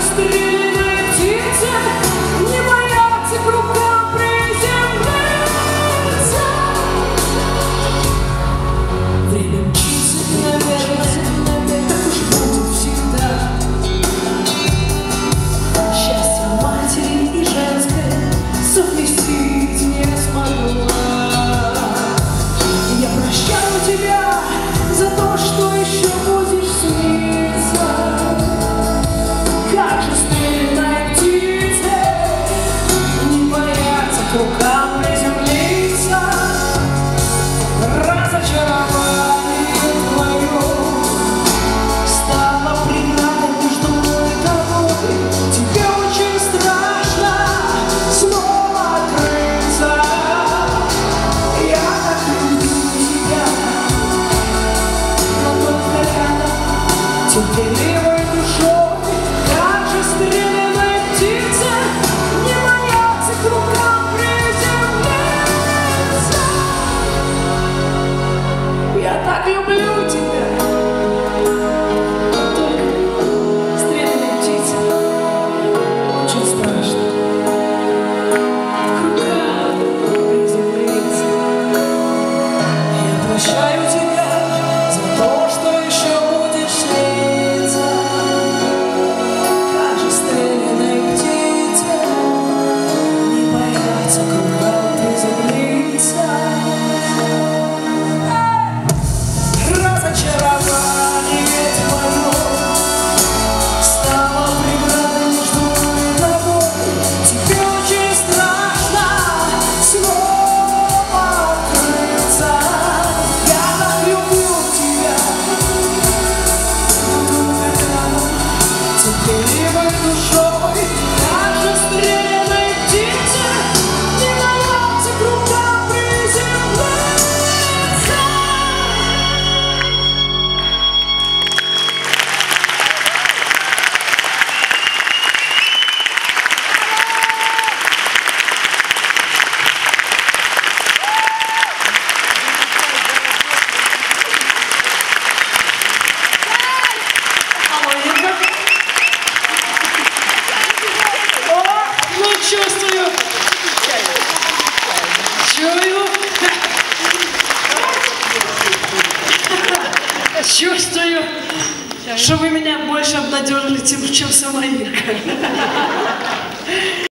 стрелянные птицы не боятся к рукам приземлиться. Время мчится, наверное, так уж будет всегда. Счастье матери и женское совместить не смогла. Я прощаю тебя за то, что еще будешь сниться. Как же стрелянной птице не бояться к рукам приземлиться. Разочарование твое стало преградой между мной и тобой. Тебе очень страшно снова открыться. Я так люблю тебя, но только рядом терпеливой душой. Как же стрелянной птице не бояться к рукам приземлиться. Я так люблю тебя, но только стрелянной птице очень страшно к рукам приземлиться. Я прощаю тебя за то, что еще будешь сниться. Как же стрелянной птице не бояться к рукам приземлиться. Разочарование твое стало преградой между мной и тобой. Тебе очень страшно снова открыться. Я так люблю тебя, терпеливой душой. Как же стрелянной птице не бояться к рукам приземлиться. О, ну чувствую, чувствую, что вы меня больше обнадежили, чем сама Ирка.